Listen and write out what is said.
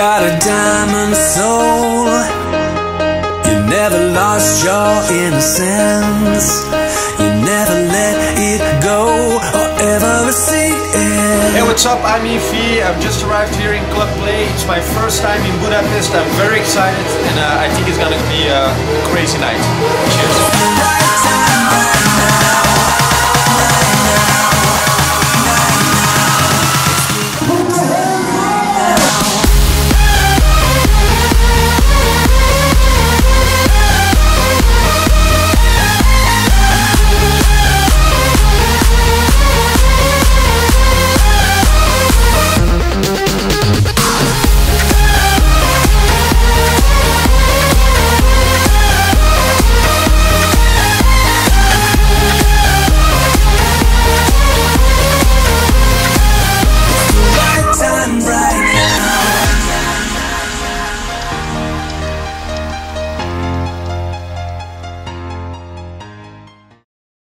got a diamond soul. You never lost your innocence. You never let it go or ever receive it. Hey, what's up? I'm YVES. I've just arrived here in Club Play. It's my first time in Budapest. I'm very excited and I think it's gonna be a crazy night. Cheers.